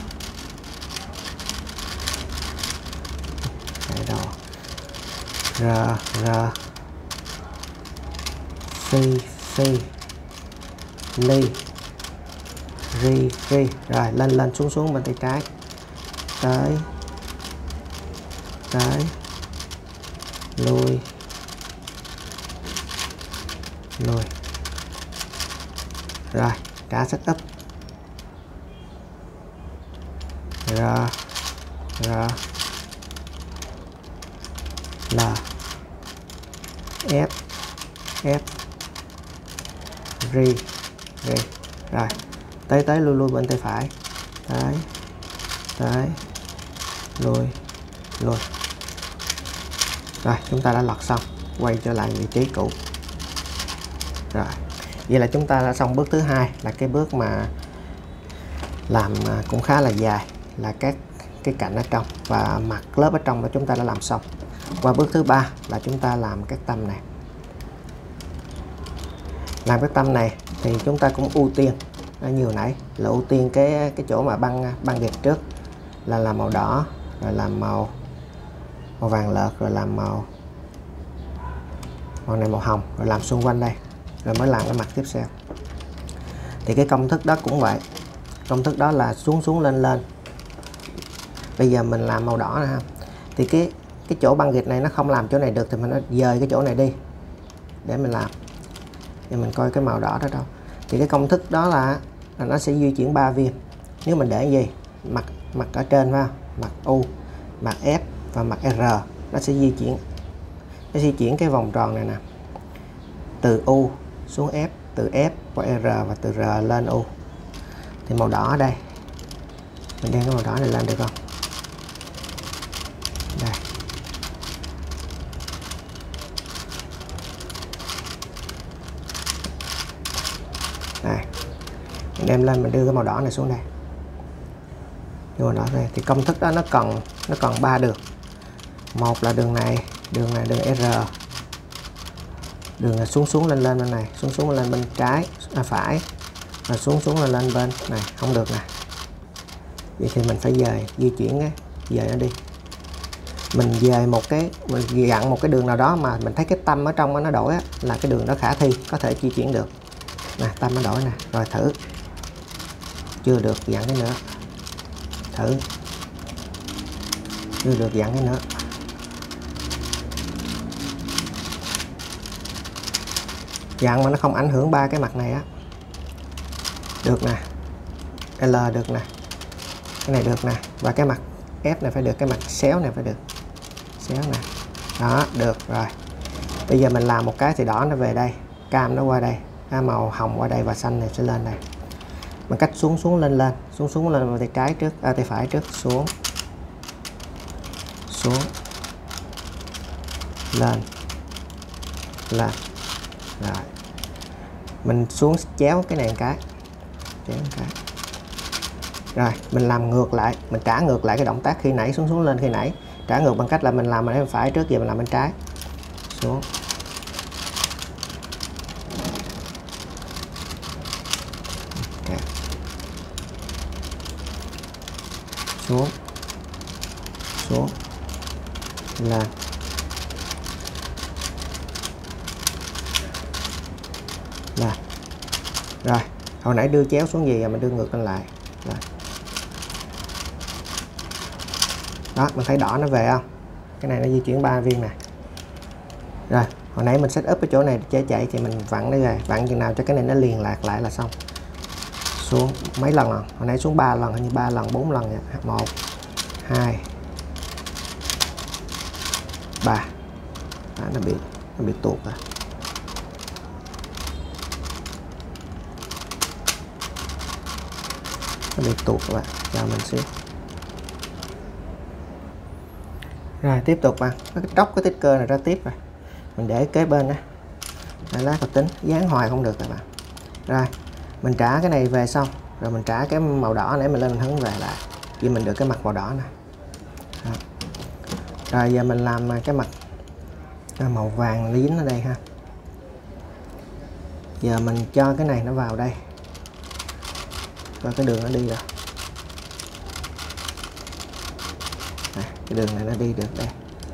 A: chạy đầu. R R phi phi ly ri ri. Rồi lên lên xuống xuống bên tay trái. Tới tới lui lui. Rồi trả setup. R R L F F ri ri. Rồi tới tới lui lui bên tay phải. Tới tới lui lui. Rồi chúng ta đã lật xong. Quay trở lại vị trí cũ. Rồi vậy là chúng ta đã xong bước thứ hai, là cái bước mà làm cũng khá là dài, là các cái cạnh ở trong và mặt lớp ở trong của chúng ta đã làm xong. Qua bước thứ ba là chúng ta làm các tâm này. Làm cái tâm này thì chúng ta cũng ưu tiên như hồi nãy, là ưu tiên cái cái chỗ mà băng băng gạch trước là làm màu đỏ, rồi làm màu màu vàng lợt, rồi làm màu màu này màu hồng, rồi làm xung quanh đây, rồi mới làm cái mặt tiếp theo. Thì cái công thức đó cũng vậy. Công thức đó là xuống xuống lên lên. Bây giờ mình làm màu đỏ nè, thì cái cái chỗ băng gạch này nó không làm chỗ này được thì mình nó dời cái chỗ này đi để mình làm. Để mình coi cái màu đỏ đó đâu. Thì cái công thức đó là, là nó sẽ di chuyển ba viên. Nếu mình để gì mặt mặt ở trên phải không? Mặt U, mặt F và mặt R, nó sẽ di chuyển nó di chuyển cái vòng tròn này nè. từ U xuống F, từ F qua R và từ R lên U. Thì màu đỏ ở đây, mình đem cái màu đỏ này lên được không? Đây. Đây. Mình đem lên, mình đưa cái màu đỏ này xuống đây. Đưa màu đỏ này thì công thức đó nó còn nó còn ba đường. Một là đường này, đường này đường R. Đường là xuống xuống lên lên bên này, xuống xuống lên bên trái, à, phải, và xuống xuống lên lên bên này, không được nè. Vậy thì mình phải dời, di chuyển cái, dời nó đi. Mình dời một cái, mình dặn một cái đường nào đó mà mình thấy cái tâm ở trong nó đổi á, là cái đường đó khả thi, có thể di chuyển được. Nè, tâm nó đổi nè, rồi thử. Chưa được, dặn cái nữa. Thử. Chưa được, dặn cái nữa. Dặn mà nó không ảnh hưởng ba cái mặt này á. Được nè. L được nè. Cái này được nè. Và cái mặt F này phải được, cái mặt xéo này phải được. Xéo nè. Đó, được rồi. Bây giờ mình làm một cái thì đỏ nó về đây, cam nó qua đây, à, màu hồng qua đây và xanh này sẽ lên đây. Bằng cách xuống xuống lên lên, xuống xuống lên vào tay trái trước, à, tay phải trước, xuống. Xuống. Lên. Lên. Rồi. Mình xuống chéo cái này một cái. Chéo một cái. Rồi, mình làm ngược lại, mình trả ngược lại cái động tác khi nãy, xuống xuống lên khi nãy. Trả ngược bằng cách là mình làm bên phải trước, giờ mình làm bên trái. Xuống. Okay. Xuống. Xuống. Lên. Là. Rồi, hồi nãy đưa chéo xuống gì, mình đưa ngược lên lại. Rồi. Đó, mình thấy đỏ nó về không? Cái này nó di chuyển ba viên nè. Rồi, hồi nãy mình set up cái chỗ này chạy chạy thì mình vặn nó về, vặn chừng nào cho cái này nó liền lạc lại là xong. Xuống mấy lần rồi? Hồi nãy xuống ba lần, hình như ba lần, bốn lần vậy. một hai ba. Đó, nó bị nó bị tuột rồi. Nó bị tuột các bạn, cho mình xíu. Rồi tiếp tục bạn, nó tróc cái tích cơ này ra tiếp rồi. Mình để kế bên đó. Để lát tôi tính, dán hoài không được các bạn. Rồi, mình trả cái này về xong, rồi mình trả cái màu đỏ nãy mình lên mình hứng về lại. Vì mình được cái mặt màu đỏ nè. Rồi. Rồi giờ mình làm cái mặt màu vàng dính ở đây ha. Giờ mình cho cái này nó vào đây. Coi cái đường nó đi rồi. À, cái đường này nó đi được đây.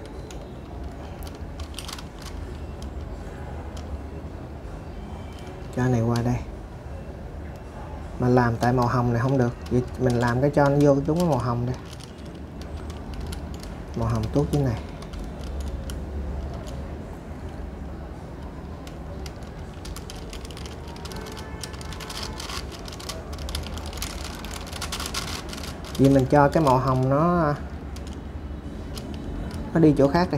A: Cho này qua đây. Mà làm tại màu hồng này không được, vậy mình làm cái cho nó vô chúng cái màu hồng đây. Màu hồng tốt như này. Vì mình cho cái màu hồng nó nó đi chỗ khác đây.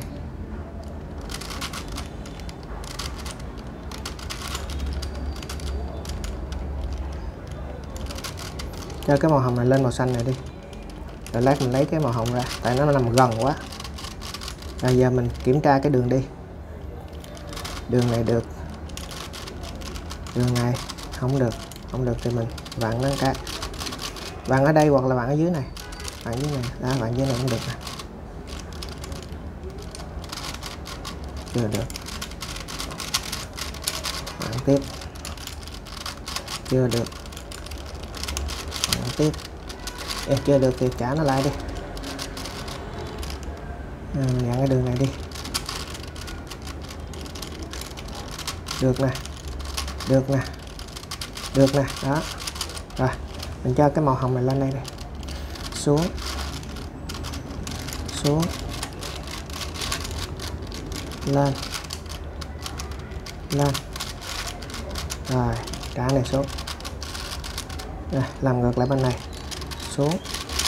A: Cho cái màu hồng này lên màu xanh này đi. Rồi lát mình lấy cái màu hồng ra, tại nó nằm gần quá. Rồi giờ mình kiểm tra cái đường đi. Đường này được. Đường này không được, không được thì mình vặn nó cái. Vặn ở đây hoặc là vặn ở dưới này. Vặn dưới này, đó, vặn dưới này cũng được nè. Chưa được. Vặn tiếp. Chưa được. Vặn tiếp. Ê, chưa được thì trả nó lại đi. À, mình vặn cái đường này đi. Được nè. Được nè. Được nè, đó. Rồi, mình cho cái màu hồng này lên đây này. Xuống. Xuống. Lên. Lên. Rồi, trả này xuống. Rồi, làm ngược lại bên này. Xuống.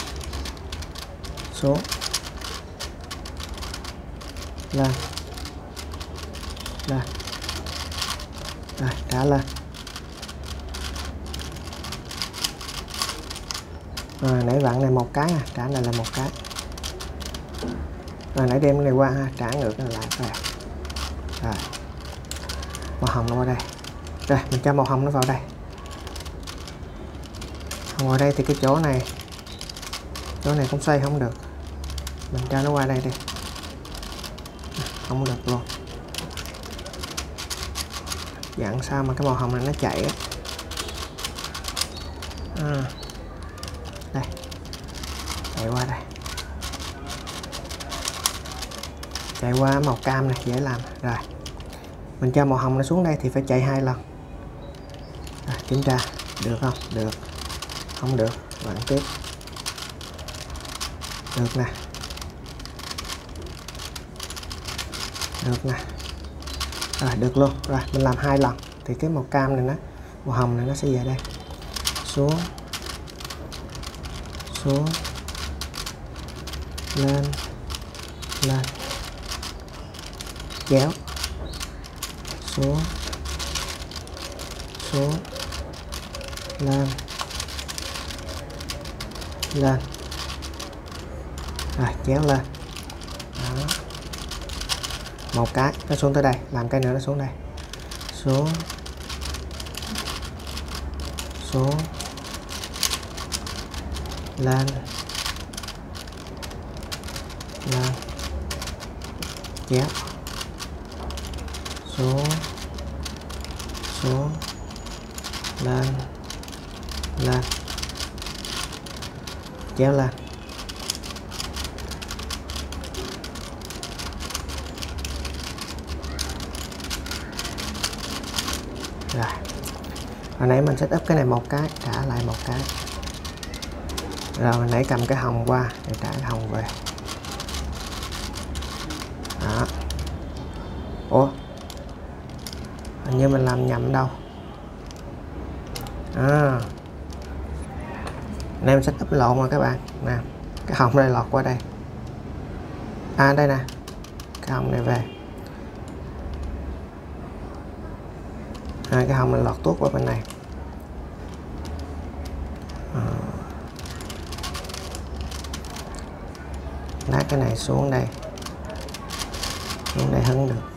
A: Xuống. Lên. Lên. Rồi trả lên. Rồi nãy vặn này một cái à, trả này là một cái. Rồi nãy đem cái này qua ha, trả ngược cái này lại các bạn. Rồi màu hồng nó qua đây. Rồi mình cho màu hồng nó vào đây. Còn vào đây thì cái chỗ này, chỗ này cũng xoay không được, mình cho nó qua đây đi. Không được luôn. Dặn sao mà cái màu hồng này nó chạy á. À, đây chạy qua đây, chạy qua màu cam này dễ làm. Rồi mình cho màu hồng nó xuống đây thì phải chạy hai lần. Rồi, kiểm tra được không? Được. Không được, vặn tiếp. Được nè, được nè. Rồi được luôn. Rồi mình làm hai lần thì cái màu cam này nó, màu hồng này nó sẽ về đây, xuống xuống lên lên, kéo xuống xuống lên lên. Rồi kéo lên. Đó. Một cái nó xuống tới đây, làm cái nữa nó xuống đây, xuống xuống lên lên, kéo xuống xuống lên lên, kéo lên. Rồi hồi nãy mình set up cái này một cái, trả lại một cái. Rồi hồi nãy cầm cái hồng qua để trả cái hồng về. Đó. Ủa, hình như mình làm nhầm đâu. À, nên set up lộn rồi các bạn nè. Cái hồng đây lọt qua đây. À đây nè, cái hồng này về. À, cái hồng này lọt tuốt qua bên này. À, nát cái này xuống đây, xuống đây hứng được.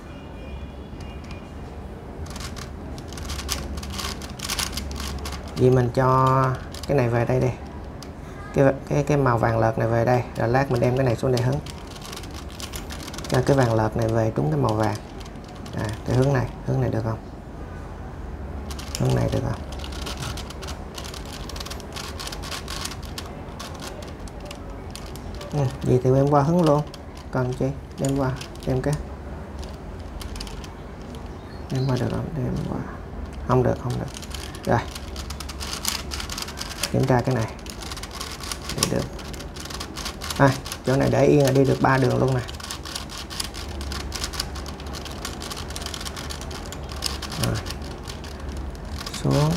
A: Vì mình cho cái này về đây đi, cái cái cái màu vàng lợt này về đây, rồi lát mình đem cái này xuống đây hứng, cho cái vàng lợt này về trúng cái màu vàng. À, cái hướng này, hướng này được không? Hướng này được không? Ừ, gì thì đem qua hứng luôn, cần chi đem qua, đem cái đem qua được không? Đem qua không được, không được. Rồi kiểm tra cái này để được. À, chỗ này để yên là đi được ba đường luôn nè. Rồi. Xuống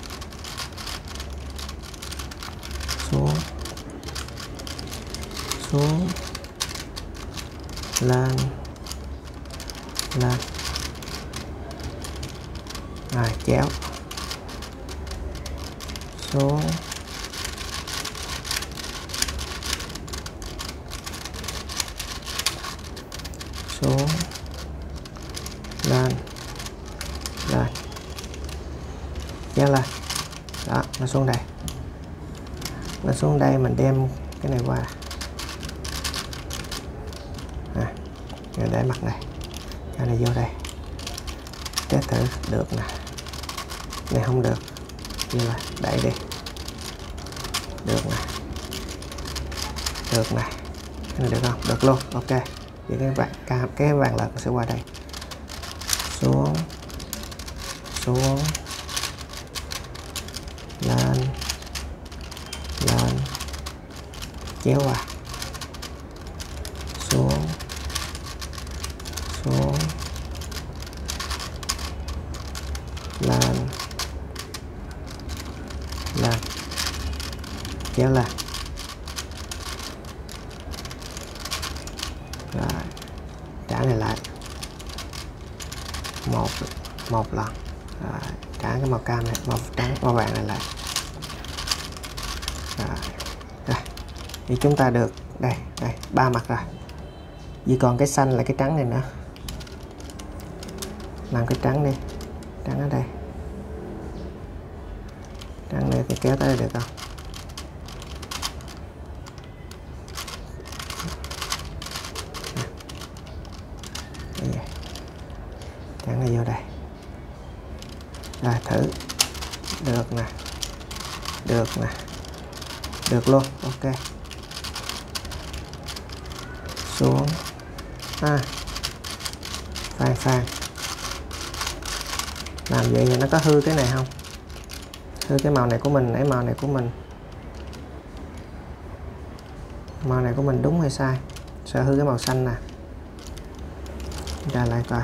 A: xuống xuống lên lên. Rồi chéo xuống xuống lên lên, kéo lên. Đó, nó xuống đây, nó xuống đây mình đem cái này qua. À, để mặt này, cho này vô đây, test thử được nè. Này không được, như là đẩy đi, được nè, được nè, cái này được không? Được luôn. Ok, vậy cái vàng cái vàng lợt sẽ qua đây, xuống xuống lên lên, kéo qua, xuống xuống lên lên, kéo lên. Rồi trả này lại một một lần. Rồi, trả cái màu cam này, màu trắng, màu vàng này lại. Rồi. Rồi. Thì chúng ta được đây, đây, ba mặt rồi. Chỉ còn cái xanh là cái trắng này nữa. Làm cái trắng đi. Trắng ở đây. Trắng này thì kéo tới đây được không? Trắng này vô đây. Rồi thử. Được nè. Được nè. Được luôn. Ok. Xuống. À. Phan phan. Làm vậy thì nó có hư cái này không? Hư cái màu này của mình, cái màu này của mình. Màu này của mình đúng hay sai? Sợ hư cái màu xanh nè. Ra lại coi.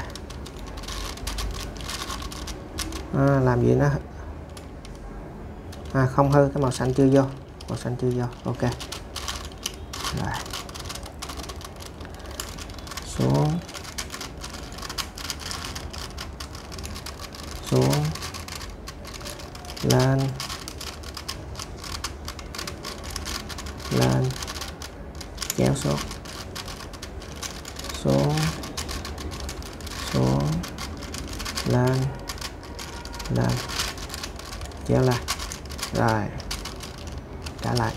A: À, làm gì nó à, không hư, cái màu xanh chưa vô, màu xanh chưa vô. Ok. Rồi. Xuống. Xuống. Lên. Lên. Kéo xuống. Xuống. Xuống. Lên. Lên. Kéo lại. Rồi. Trả lại.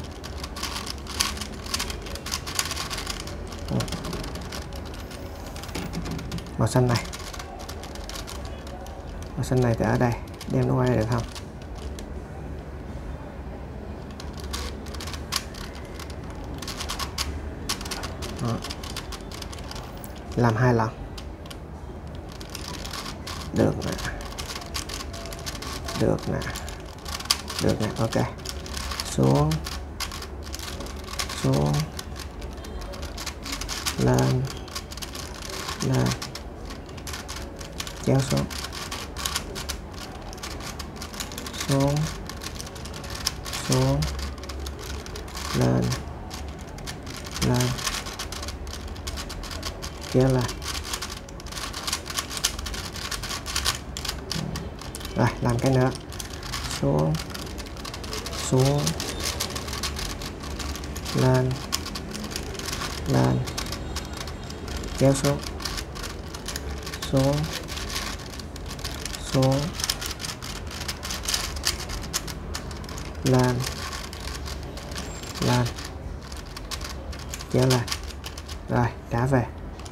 A: Màu xanh này. Màu xanh này thì ở đây. Đem nó qua đây được không? Đó. Làm hai lần. Được nè. Được nè. Được nè. Ok. Xuống. Xuống. Lên. Lên. Kéo xuống. Xuống. Xuống. Lên. Lên. Kéo lại. Rồi, làm cái nữa. Xuống. Xuống. Lên. Lên. Kéo xuống. Xuống. Xuống. Lên. Lên. Kéo lại. Rồi, trả về.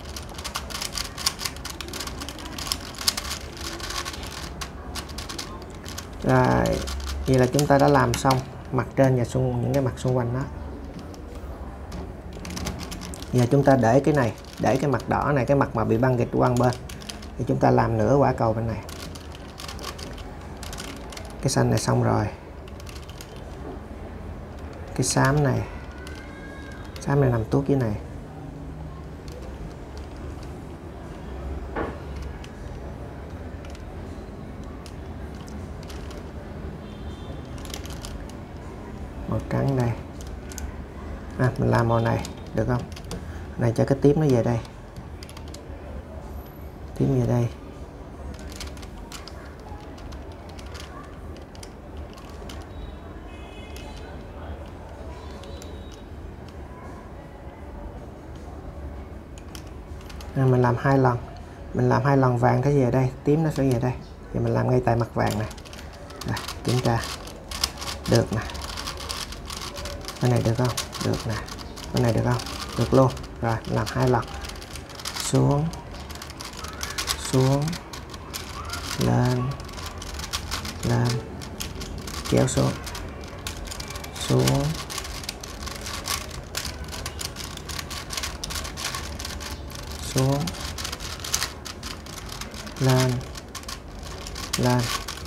A: Rồi, vậy là chúng ta đã làm xong mặt trên và xung những cái mặt xung quanh đó. Giờ chúng ta để cái này, để cái mặt đỏ này, cái mặt mà bị băng gạch qua bên, thì chúng ta làm nửa quả cầu bên này. Cái xanh này xong rồi. Cái xám này, xám này nằm tuốt dưới này. Màu trắng đây. À, mình làm màu này được không? Này cho cái tím nó về đây. Tím về đây. À, mình làm hai lần. Mình làm hai lần vàng cái về đây, tím nó sẽ về đây. Thì mình làm ngay tại mặt vàng này. Rồi, kiểm tra. Được nè. Bên này được không? Được nè. Bên này được không? Được luôn. Rồi, làm hai lần. Xuống. Xuống. Lên. Lên. Kéo xuống. Xuống. Xuống. Lên. Lên.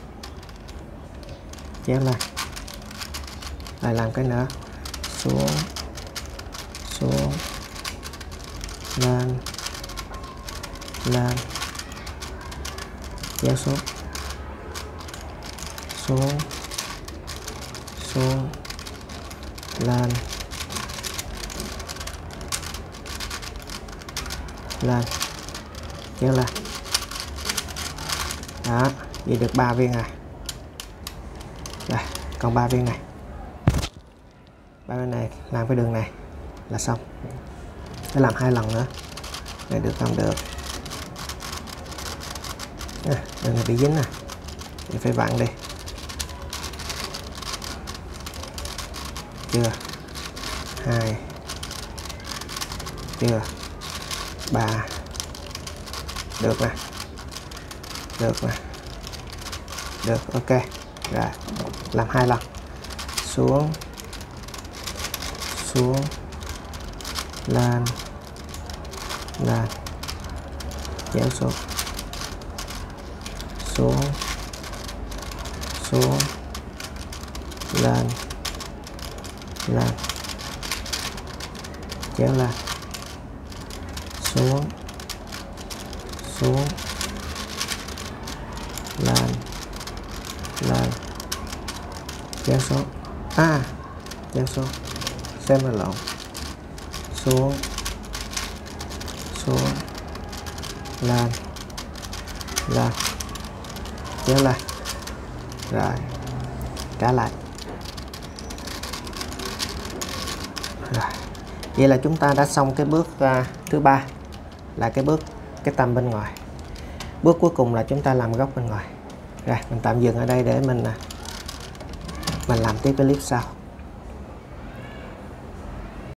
A: Kéo lên. Lại làm cái nữa. Xuống. Xuống. Lên. Lên. Kéo xuống. Xuống. Xuống. Lên. Lên. Kéo lên. Đó. Vậy được ba viên à. Đây, còn ba viên này. Ba viên này làm cái đường này là xong. Phải làm hai lần nữa. Này được không? Được. À, đường này bị dính nè. Thì phải vặn đi. Chưa. Hai. Chưa. Ba. Được nè. Được nè. Được, ok. Rồi, làm hai lần. Xuống. Xuống. Lên. Lên. Kéo xuống. Xuống. Xuống. Lên. Lên. Kéo lên. Xuống. Xuống. Lên. Lên. Kéo xuống. À, kéo xuống. Xem là lộn. Xuống. Xuống. Lên. Lên. Kéo lên. Rồi. Trả lại. Rồi. Vậy là chúng ta đã xong cái bước uh, thứ ba, là cái bước cái tăm bên ngoài. Bước cuối cùng là chúng ta làm góc bên ngoài. Rồi mình tạm dừng ở đây để mình uh, mình làm tiếp cái clip sau.